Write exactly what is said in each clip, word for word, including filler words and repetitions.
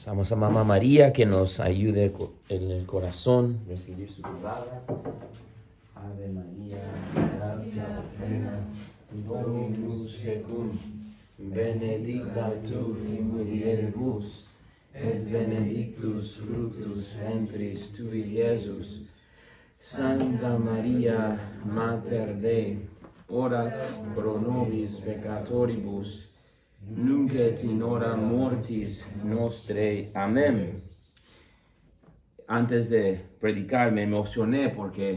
Usamos a Mamá María que nos ayude en el corazón a recibir su palabra. Ave María, gracia plena, Dominus tecum, benedicta tu in mulieribus, et benedictus fructus ventris tui, Iesus. Santa Maria, Mater Dei, ora pro nobis peccatoribus, nunc et in hora mortis nostrae. Amén. Antes de predicar me emocioné porque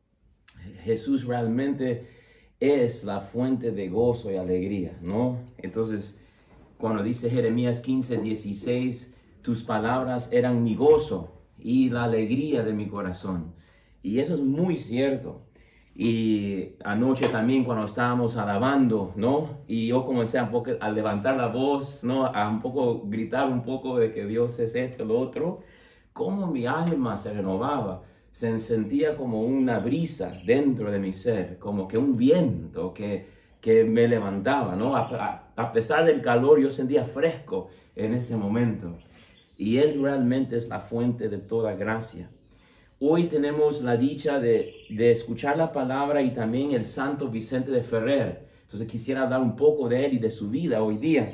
Jesús realmente es la fuente de gozo y alegría, ¿no? Entonces, cuando dice Jeremías quince, dieciséis, tus palabras eran mi gozo y la alegría de mi corazón. Y eso es muy cierto. Y anoche también cuando estábamos alabando, ¿no? Y yo comencé un poco a levantar la voz, ¿no? A un poco gritar un poco de que Dios es esto, lo otro. Cómo mi alma se renovaba. Se sentía como una brisa dentro de mi ser, como que un viento que, que me levantaba, ¿no? A, a, a pesar del calor yo sentía fresco en ese momento. Y Él realmente es la fuente de toda gracia. Hoy tenemos la dicha de, de escuchar la palabra y también el Santo Vicente de Ferrer. Entonces quisiera hablar un poco de él y de su vida hoy día.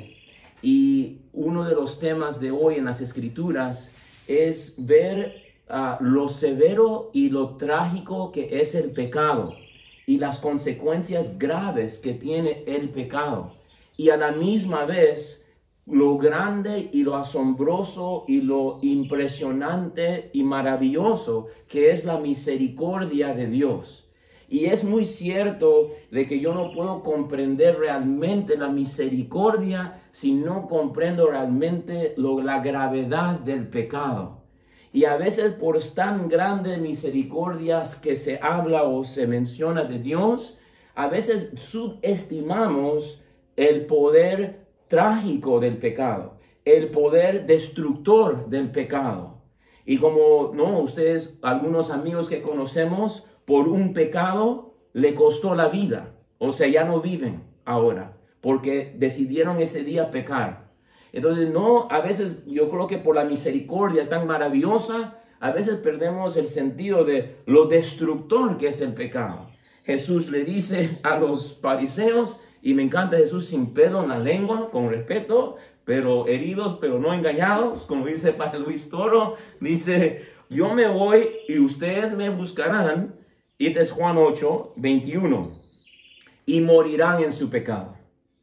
Y uno de los temas de hoy en las Escrituras es ver uh, lo severo y lo trágico que es el pecado y las consecuencias graves que tiene el pecado. Y a la misma vez lo grande y lo asombroso y lo impresionante y maravilloso que es la misericordia de Dios. Y es muy cierto de que yo no puedo comprender realmente la misericordia si no comprendo realmente lo, la gravedad del pecado. Y a veces por tan grandes misericordias que se habla o se menciona de Dios, a veces subestimamos el poder trágico del pecado, el poder destructor del pecado. Y como, no, ustedes, algunos amigos que conocemos, por un pecado le costó la vida. O sea, ya no viven ahora, porque decidieron ese día pecar. Entonces, no, a veces yo creo que por la misericordia tan maravillosa, a veces perdemos el sentido de lo destructor que es el pecado. Jesús le dice a los fariseos, y me encanta Jesús sin pelo en la lengua, con respeto, pero heridos, pero no engañados, como dice Padre Luis Toro, dice, yo me voy y ustedes me buscarán, y este es Juan ocho, veintiuno, y morirán en su pecado.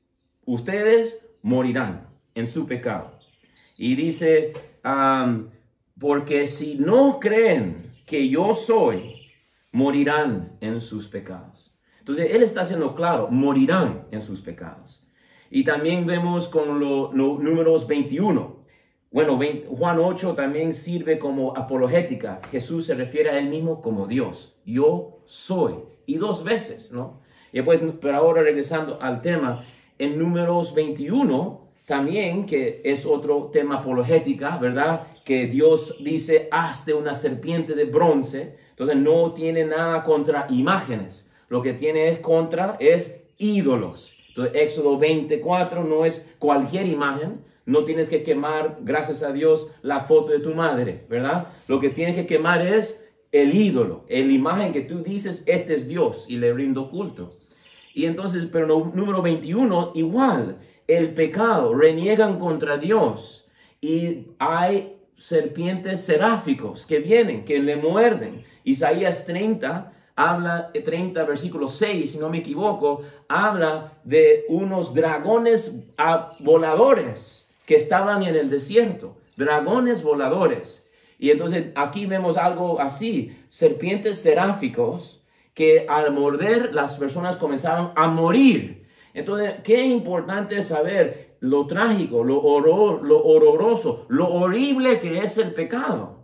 Ustedes morirán en su pecado. Y dice, um, porque si no creen que yo soy, morirán en sus pecados. Entonces, Él está haciendo claro, morirán en sus pecados. Y también vemos con los lo, números veintiuno. Bueno, veinte, Juan ocho también sirve como apologética. Jesús se refiere a Él mismo como Dios. Yo soy. Y dos veces, ¿no? Y después, pero ahora regresando al tema, en números veintiuno, también, que es otro tema apologética, ¿verdad? Que Dios dice, hazte una serpiente de bronce. Entonces, no tiene nada contra imágenes. Lo que tiene es contra es ídolos. Entonces, Éxodo veinticuatro no es cualquier imagen. No tienes que quemar, gracias a Dios, la foto de tu madre, ¿verdad? Lo que tienes que quemar es el ídolo, la imagen que tú dices, este es Dios, y le rindo culto. Y entonces, pero no, número veintiuno, igual, el pecado, reniegan contra Dios. Y hay serpientes seráficos que vienen, que le muerden. Isaías treinta, habla, treinta, versículo seis, si no me equivoco, habla de unos dragones voladores que estaban en el desierto. Dragones voladores. Y entonces aquí vemos algo así, serpientes seráficos que al morder las personas comenzaban a morir. Entonces, qué importante es saber lo trágico, lo, horror, lo horroroso, lo horrible que es el pecado.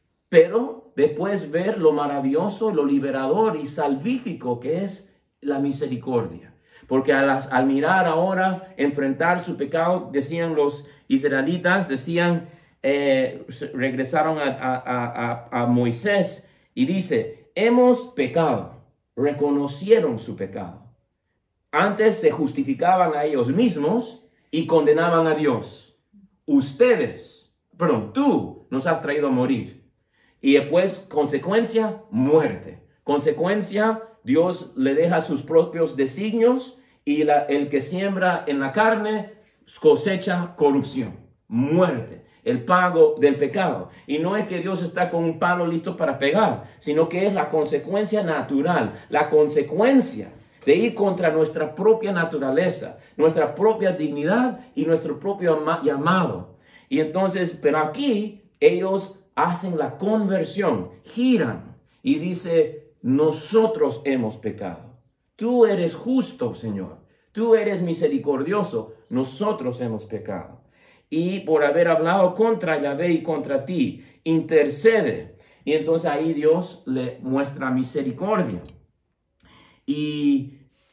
Pero después ver lo maravilloso, lo liberador y salvífico que es la misericordia. Porque al, al mirar ahora, enfrentar su pecado, decían los israelitas, decían, eh, regresaron a, a, a, a Moisés y dice, hemos pecado, reconocieron su pecado. Antes se justificaban a ellos mismos y condenaban a Dios. Ustedes perdón, tú nos has traído a morir. Y después, consecuencia, muerte. Consecuencia, Dios le deja sus propios designios y la, el que siembra en la carne cosecha corrupción, muerte, el pago del pecado. Y no es que Dios está con un palo listo para pegar, sino que es la consecuencia natural, la consecuencia de ir contra nuestra propia naturaleza, nuestra propia dignidad y nuestro propio llamado. Y entonces, pero aquí ellos hacen la conversión, giran y dice, nosotros hemos pecado. Tú eres justo, Señor. Tú eres misericordioso. Nosotros hemos pecado. Y por haber hablado contra Yahvé y contra ti, intercede. Y entonces ahí Dios le muestra misericordia. Y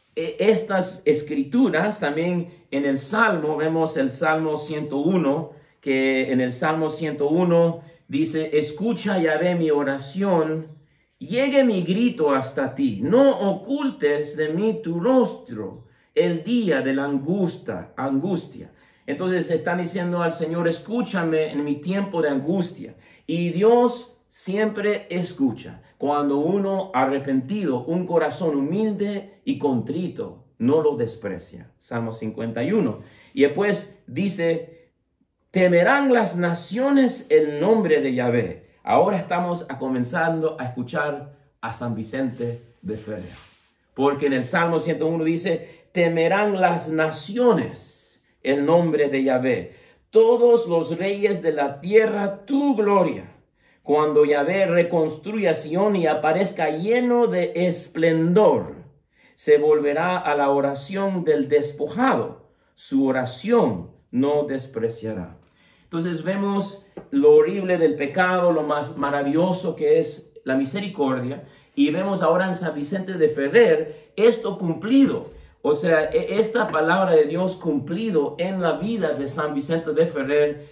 estas escrituras también en el Salmo, vemos el Salmo ciento uno, que en el Salmo ciento uno dice, escucha Yahvé mi oración, llegue mi grito hasta ti, no ocultes de mí tu rostro el día de la angustia, angustia. Entonces están diciendo al Señor, escúchame en mi tiempo de angustia. Y Dios siempre escucha. Cuando uno arrepentido, un corazón humilde y contrito, no lo desprecia. Salmo cincuenta y uno. Y después dice, temerán las naciones el nombre de Yahvé. Ahora estamos a comenzando a escuchar a San Vicente de Ferrer. Porque en el Salmo ciento uno dice, temerán las naciones el nombre de Yahvé. Todos los reyes de la tierra tu gloria. Cuando Yahvé reconstruya Sión y aparezca lleno de esplendor, se volverá a la oración del despojado. Su oración no despreciará. Entonces vemos lo horrible del pecado, lo más maravilloso que es la misericordia. Y vemos ahora en San Vicente de Ferrer esto cumplido. O sea, esta palabra de Dios cumplido en la vida de San Vicente de Ferrer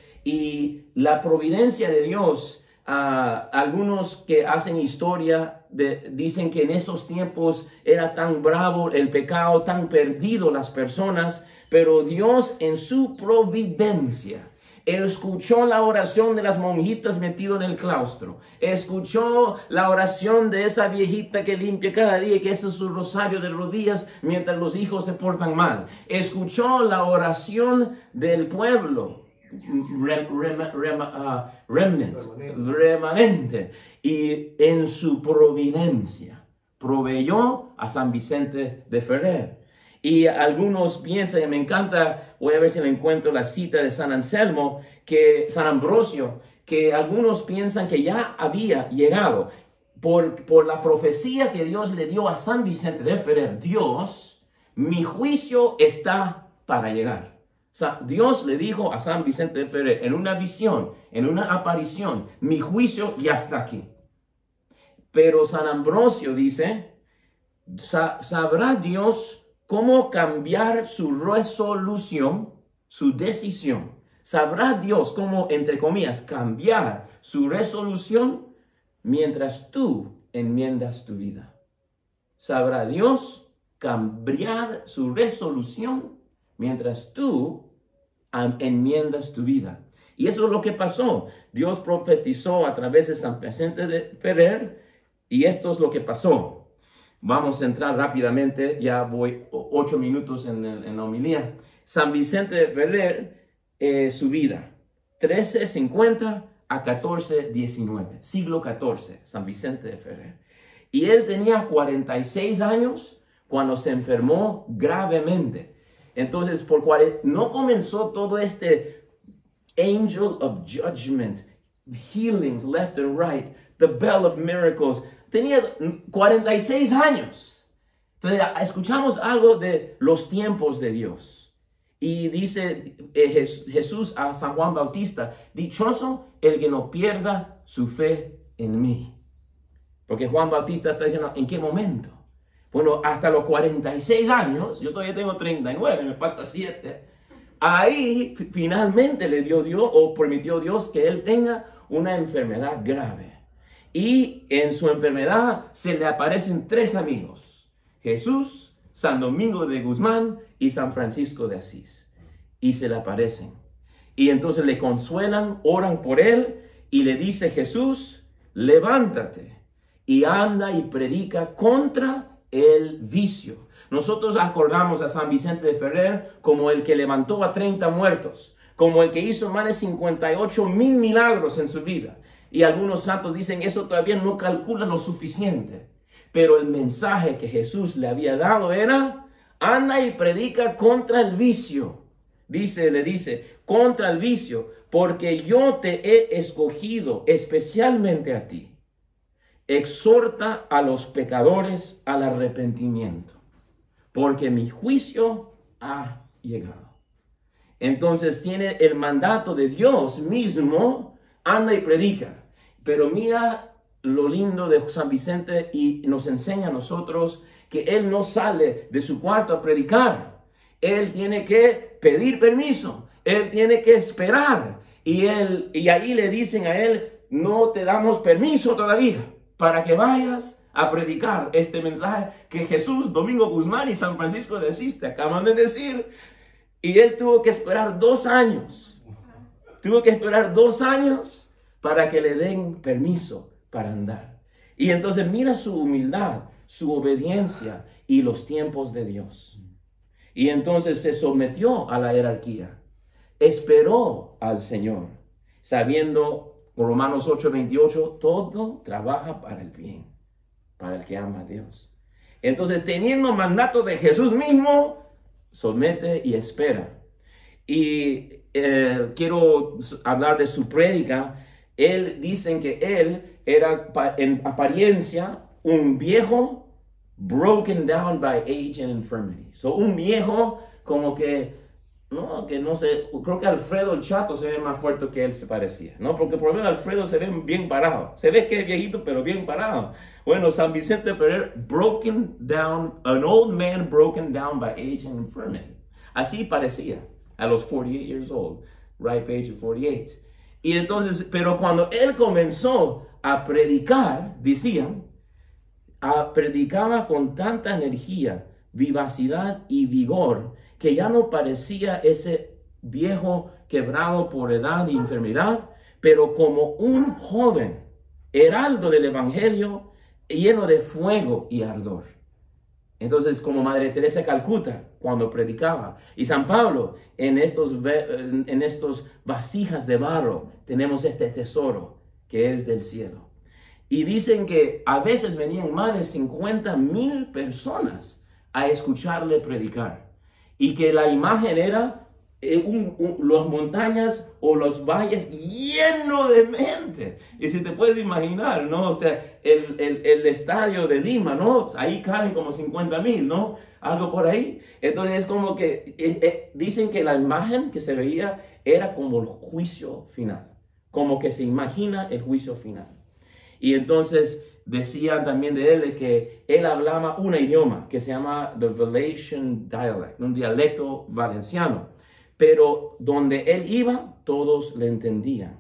y la providencia de Dios. Uh, algunos que hacen historia de, dicen que en esos tiempos era tan bravo el pecado, tan perdido las personas, pero Dios en su providencia escuchó la oración de las monjitas metidas en el claustro, escuchó la oración de esa viejita que limpia cada día, que ese es su rosario de rodillas mientras los hijos se portan mal, escuchó la oración del pueblo. Rem, rem, rem, uh, remnant, remanente. remanente, y en su providencia proveyó a San Vicente de Ferrer. Y algunos piensan, y me encanta, voy a ver si le encuentro la cita de San Anselmo, que San Ambrosio, que algunos piensan que ya había llegado por, por la profecía que Dios le dio a San Vicente de Ferrer. Dios, mi juicio está para llegar. O sea, Dios le dijo a San Vicente de Ferrer en una visión, en una aparición, mi juicio ya está aquí. Pero San Ambrosio dice, sabrá Dios cómo cambiar su resolución, su decisión. Sabrá Dios cómo, entre comillas, cambiar su resolución mientras tú enmiendas tu vida. Sabrá Dios cambiar su resolución mientras tú enmiendas tu vida. Y eso es lo que pasó. Dios profetizó a través de San Vicente de Ferrer y esto es lo que pasó. Vamos a entrar rápidamente, ya voy ocho minutos en, el, en la homilía. San Vicente de Ferrer, eh, su vida, trece cincuenta a catorce diecinueve, siglo catorce, San Vicente de Ferrer. Y él tenía cuarenta y seis años cuando se enfermó gravemente. Entonces, por cual no comenzó todo este angel of judgment, healings left and right, the bell of miracles. Tenía cuarenta y seis años. Entonces, escuchamos algo de los tiempos de Dios. Y dice eh, Jesús a San Juan Bautista, dichoso el que no pierda su fe en mí. Porque Juan Bautista está diciendo, ¿en qué momento? Bueno, hasta los cuarenta y seis años, yo todavía tengo treinta y nueve, me falta siete. Ahí finalmente le dio Dios o permitió Dios que él tenga una enfermedad grave. Y en su enfermedad se le aparecen tres amigos. Jesús, San Domingo de Guzmán y San Francisco de Asís. Y se le aparecen. Y entonces le consuelan, oran por él y le dice Jesús, levántate y anda y predica contra el vicio. Nosotros acordamos a San Vicente de Ferrer como el que levantó a treinta muertos, como el que hizo más de cincuenta y ocho mil milagros en su vida. Y algunos santos dicen eso todavía no calcula lo suficiente. Pero el mensaje que Jesús le había dado era, anda y predica contra el vicio. Dice, le dice, contra el vicio, porque yo te he escogido especialmente a ti. Exhorta a los pecadores al arrepentimiento, porque mi juicio ha llegado. Entonces tiene el mandato de Dios mismo, anda y predica. Pero mira lo lindo de San Vicente y nos enseña a nosotros que él no sale de su cuarto a predicar. Él tiene que pedir permiso, él tiene que esperar. Y, él, y ahí le dicen a él, no te damos permiso todavía para que vayas a predicar este mensaje que Jesús, Domingo Guzmán y San Francisco de Asís te acaban de decir. Y él tuvo que esperar dos años. Tuvo que esperar dos años para que le den permiso para andar. Y entonces mira su humildad, su obediencia y los tiempos de Dios. Y entonces se sometió a la jerarquía. Esperó al Señor, sabiendo, Romanos ocho veintiocho, todo trabaja para el bien, para el que ama a Dios. Entonces, teniendo mandato de Jesús mismo, somete y espera. Y eh, quiero hablar de su prédica. Él, dicen que él era en apariencia un viejo broken down by age and infirmity. So, un viejo como que, no, que no sé, creo que Alfredo el Chato se ve más fuerte que él se parecía, ¿no? Porque por lo menos Alfredo se ve bien parado. Se ve que es viejito, pero bien parado. Bueno, San Vicente de Ferrer, broken down, an old man broken down by age and infirmity. Así parecía a los forty-eight years old, ripe age of forty-eight. Y entonces, pero cuando él comenzó a predicar, decían, a, predicaba con tanta energía, vivacidad y vigor, que ya no parecía ese viejo quebrado por edad y enfermedad, pero como un joven, heraldo del evangelio, lleno de fuego y ardor. Entonces, como Madre Teresa de Calcuta, cuando predicaba, y San Pablo, en estos, en estos vasijas de barro, tenemos este tesoro que es del cielo. Y dicen que a veces venían más de cincuenta mil personas a escucharle predicar. Y que la imagen era eh, un, un, las montañas o los valles llenos de gente. Y si te puedes imaginar, ¿no? O sea, el, el, el estadio de Lima, ¿no? Ahí caben como cincuenta mil, ¿no? Algo por ahí. Entonces es como que eh, eh, dicen que la imagen que se veía era como el juicio final. Como que se imagina el juicio final. Y entonces decían también de él de que él hablaba un idioma que se llama the Valesian dialect, un dialecto valenciano, pero donde él iba todos le entendían,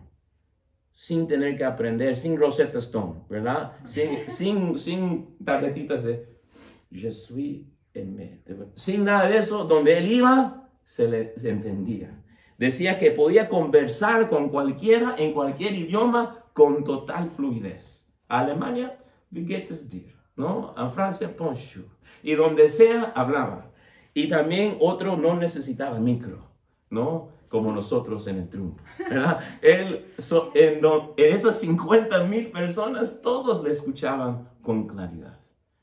sin tener que aprender, sin Rosetta Stone, ¿verdad? Sin, sin, sin tarjetitas de je suis aimé, sin nada de eso, donde él iba se le se entendía. Decía que podía conversar con cualquiera en cualquier idioma con total fluidez. A Alemania, wie geht es dir? ¿No? A Francia, bonjour. Y donde sea, hablaba. Y también otro no necesitaba micro, ¿no? Como nosotros en el triunfo, ¿verdad? Él, so, en, do, en esas cincuenta mil personas, todos le escuchaban con claridad.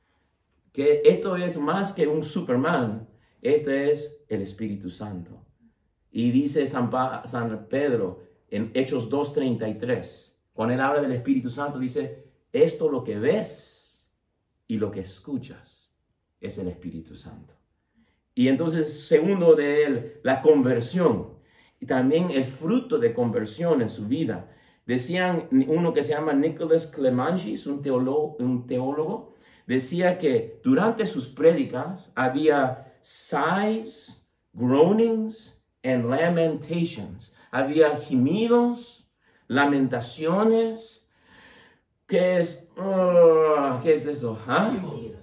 Que esto es más que un Superman, este es el Espíritu Santo. Y dice San, pa, San Pedro en Hechos dos treinta y tres, cuando él habla del Espíritu Santo, dice, esto lo que ves y lo que escuchas es el Espíritu Santo. Y entonces, segundo de él, la conversión. Y también el fruto de conversión en su vida. Decían, uno que se llama Nicholas Clemanchis, un teólogo, un teólogo, decía que durante sus prédicas había sighs, groanings, and lamentations. Había gemidos, lamentaciones. ¿Qué es? Uh, ¿Qué es eso? ¿Ah?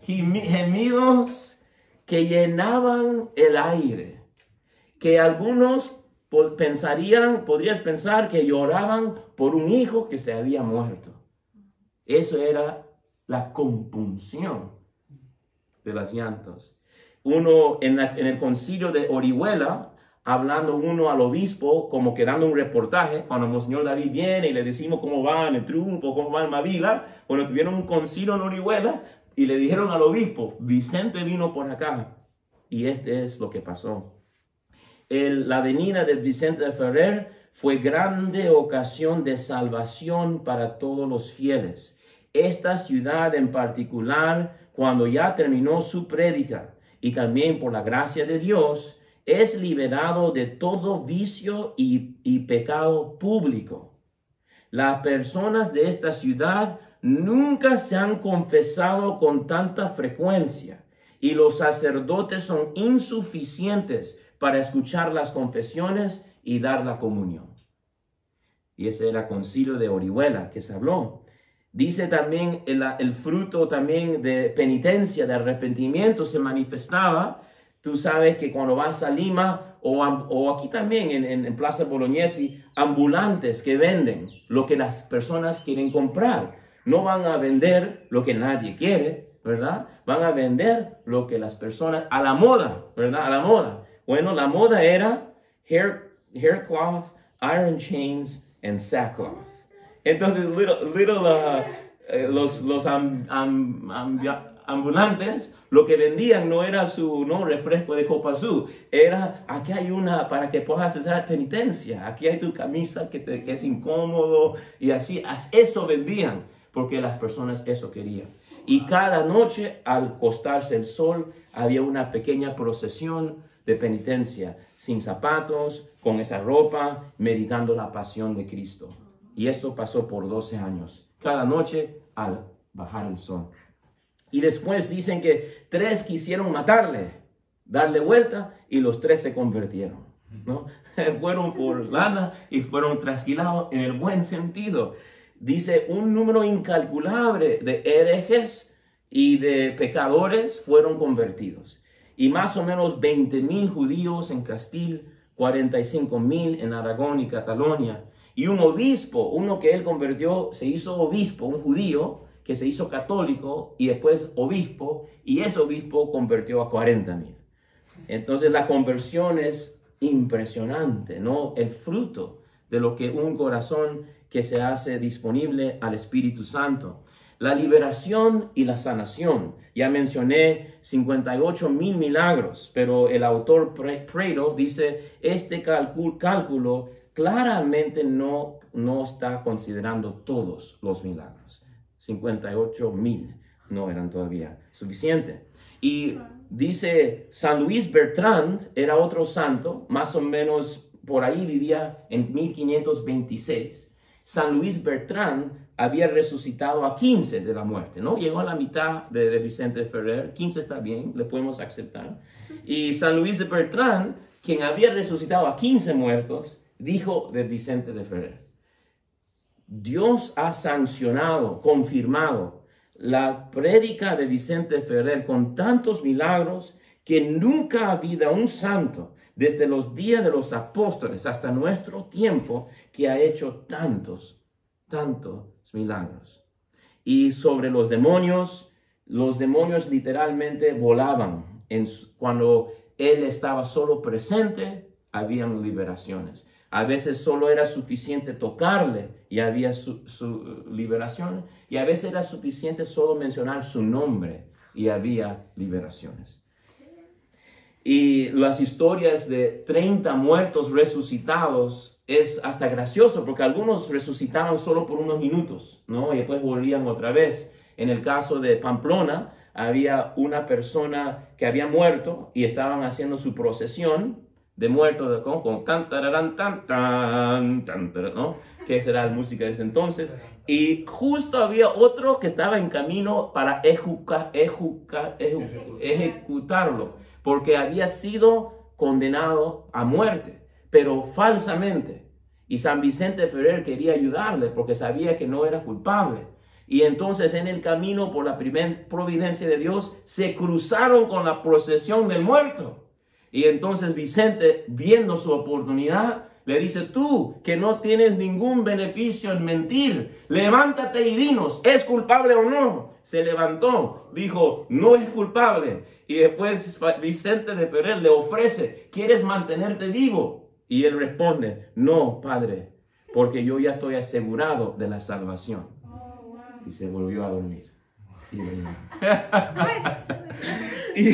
Gemidos que llenaban el aire. Que algunos pensarían, podrías pensar que lloraban por un hijo que se había muerto. Eso era la compunción de las llantos. Uno en, la, en el concilio de Orihuela, hablando uno al obispo, como que dando un reportaje, cuando Monseñor David viene y le decimos cómo va en el triunfo, cómo va en Mavila, cuando tuvieron un concilio en Orihuela y le dijeron al obispo, Vicente vino por acá. Y este es lo que pasó. El, la venida de Vicente de Ferrer fue grande ocasión de salvación para todos los fieles. Esta ciudad en particular, cuando ya terminó su prédica, y también por la gracia de Dios, es liberado de todo vicio y, y pecado público. Las personas de esta ciudad nunca se han confesado con tanta frecuencia, y los sacerdotes son insuficientes para escuchar las confesiones y dar la comunión. Y ese era el concilio de Orihuela que se habló. Dice también el, el fruto también de penitencia, de arrepentimiento se manifestaba. Tú sabes que cuando vas a Lima o, o aquí también en, en, en Plaza Bolognesi, ambulantes que venden lo que las personas quieren comprar. No van a vender lo que nadie quiere, ¿verdad? Van a vender lo que las personas, a la moda, ¿verdad? A la moda. Bueno, la moda era hair, hair cloth, iron chains, and sackcloth. Entonces, little, little, uh, eh, los, los am, am, am, ambulantes, lo que vendían no era su no refresco de Copazú, era, aquí hay una para que puedas hacer penitencia, aquí hay tu camisa que, te, que es incómodo, y así, eso vendían, porque las personas eso querían. Y cada noche, al acostarse el sol, había una pequeña procesión de penitencia, sin zapatos, con esa ropa, meditando la pasión de Cristo. Y esto pasó por doce años, cada noche al bajar el sol. Y después dicen que tres quisieron matarle, darle vuelta, y los tres se convirtieron, ¿no? Fueron por lana y fueron trasquilados en el buen sentido. Dice, un número incalculable de herejes y de pecadores fueron convertidos. Y más o menos veinte mil judíos en Castilla, cuarenta y cinco mil en Aragón y Cataluña. Y un obispo, uno que él convirtió, se hizo obispo, un judío que se hizo católico y después obispo, y ese obispo convirtió a cuarenta mil. Entonces la conversión es impresionante, ¿no? El fruto de lo que un corazón que se hace disponible al Espíritu Santo. La liberación y la sanación. Ya mencioné cincuenta y ocho mil milagros, pero el autor Prado dice, este cálculo, cálculo claramente no, no está considerando todos los milagros. cincuenta y ocho mil no eran todavía suficientes. Y dice, San Luis Bertrand era otro santo, más o menos por ahí vivía en mil quinientos veintiséis. San Luis Bertrand había resucitado a quince de la muerte, ¿no? Llegó a la mitad de, de Vicente Ferrer, quince está bien, le podemos aceptar. Y San Luis de Bertrand, quien había resucitado a quince muertos, dijo de Vicente de Ferrer, Dios ha sancionado, confirmado la prédica de Vicente Ferrer con tantos milagros que nunca ha habido un santo desde los días de los apóstoles hasta nuestro tiempo que ha hecho tantos, tantos milagros. Y sobre los demonios, los demonios literalmente volaban. En, cuando él estaba solo presente, habían liberaciones. A veces solo era suficiente tocarle y había su, su liberación. Y a veces era suficiente solo mencionar su nombre y había liberaciones. Y las historias de treinta muertos resucitados es hasta gracioso porque algunos resucitaban solo por unos minutos, ¿no? Y después volvían otra vez. En el caso de Pamplona, había una persona que había muerto y estaban haciendo su procesión de muertos con, con tan, tararán, tan, tan, tan, tan, ¿no? Que será la música de ese entonces. Y justo había otro que estaba en camino para ejuca, ejuca, eju, ejecutarlo, porque había sido condenado a muerte, pero falsamente. Y San Vicente de Ferrer quería ayudarle porque sabía que no era culpable. Y entonces en el camino, por la providencia de Dios, se cruzaron con la procesión del muerto. Y entonces Vicente, viendo su oportunidad, le dice, tú que no tienes ningún beneficio en mentir, levántate y dinos, ¿es culpable o no? Se levantó, dijo, no es culpable. Y después Vicente de Ferrer le ofrece, ¿quieres mantenerte vivo? Y él responde, no, padre, porque yo ya estoy asegurado de la salvación. Y se volvió a dormir. Y, y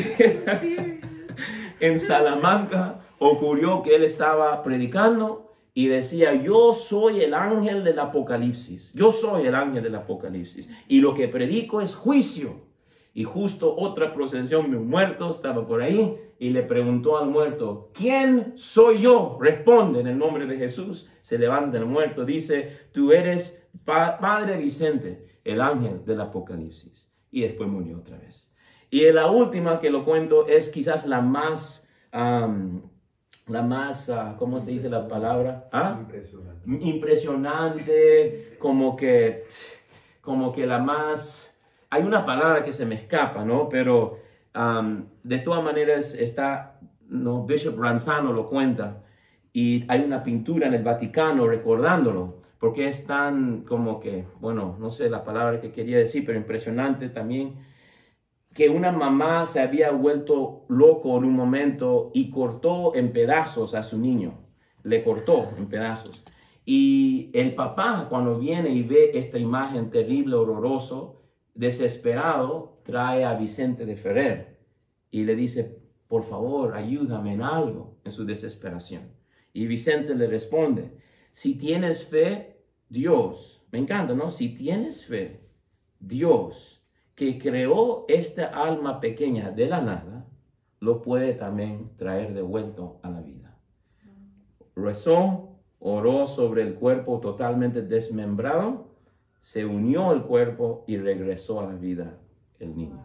en Salamanca ocurrió que él estaba predicando y decía, yo soy el ángel del Apocalipsis. Yo soy el ángel del Apocalipsis. Y lo que predico es juicio. Y justo otra procesión de un muerto estaba por ahí y le preguntó al muerto, ¿quién soy yo? Responde en el nombre de Jesús. Se levanta el muerto, dice, tú eres pa Padre Vicente, el ángel del Apocalipsis. Y después murió otra vez. Y la última que lo cuento es quizás la más, um, la más, uh, ¿cómo se dice la palabra? ¿Ah? Impresionante. Impresionante, como que, como que la más... Hay una palabra que se me escapa, ¿no? Pero um, de todas maneras está, ¿no? Bishop Ranzano lo cuenta y hay una pintura en el Vaticano recordándolo, porque es tan como que, bueno, no sé la palabra que quería decir, pero impresionante también, que una mamá se había vuelto loco en un momento y cortó en pedazos a su niño, le cortó en pedazos. Y el papá, cuando viene y ve esta imagen terrible, horroroso, desesperado, trae a Vicente de Ferrer y le dice, por favor, ayúdame en algo, en su desesperación. Y Vicente le responde, si tienes fe, Dios, me encanta, ¿no? Si tienes fe, Dios, que creó esta alma pequeña de la nada, lo puede también traer de vuelta a la vida. Rezó, oró sobre el cuerpo totalmente desmembrado, se unió el cuerpo y regresó a la vida el niño.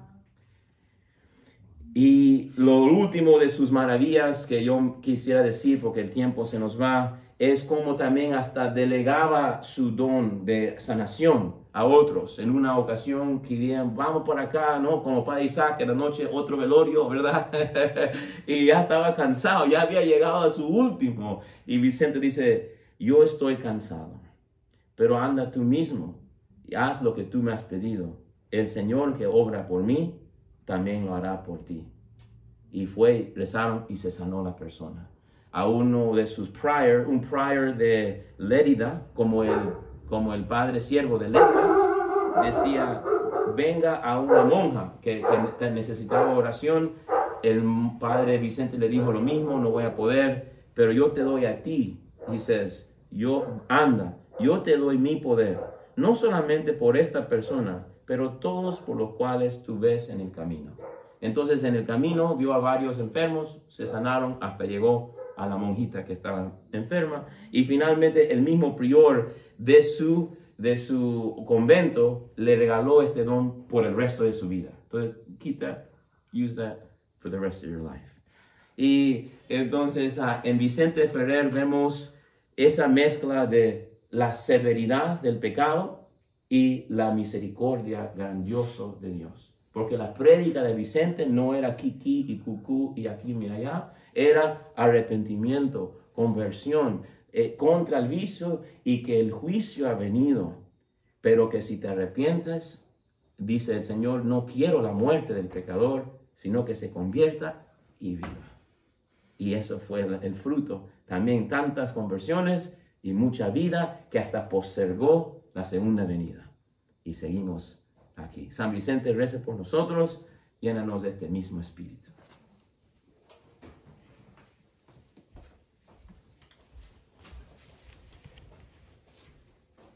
Y lo último de sus maravillas que yo quisiera decir, porque el tiempo se nos va, es como también hasta delegaba su don de sanación a otros. En una ocasión querían, vamos por acá, ¿no? Como Padre Isaac, en la noche otro velorio, ¿verdad? Y ya estaba cansado, ya había llegado a su último. Y Vicente dice, yo estoy cansado, pero anda tú mismo y haz lo que tú me has pedido. El Señor que obra por mí, también lo hará por ti. Y fue, rezaron y se sanó la persona. A uno de sus prior, un prior de Lérida, como el, como el padre siervo de Lérida, decía, venga a una monja que, que necesitaba oración. El padre Vicente le dijo lo mismo, no voy a poder, pero yo te doy a ti. Dices, yo, anda, yo te doy mi poder. No solamente por esta persona, pero todos por los cuales tú ves en el camino. Entonces en el camino vio a varios enfermos, se sanaron, hasta llegó a la monjita que estaba enferma. Y finalmente el mismo prior de su, de su convento le regaló este don por el resto de su vida. Entonces, keep that, use that for the rest of your life. Y entonces uh, en Vicente Ferrer vemos esa mezcla de la severidad del pecado y la misericordia grandiosa de Dios. Porque la prédica de Vicente no era kiki y cucú y aquí mira allá, era arrepentimiento, conversión eh, contra el vicio y que el juicio ha venido. Pero que si te arrepientes, dice el Señor, no quiero la muerte del pecador, sino que se convierta y viva. Y eso fue el, el fruto. También tantas conversiones y mucha vida que hasta postergó la segunda venida. Y seguimos aquí. San Vicente, rece por nosotros, llénanos de este mismo espíritu.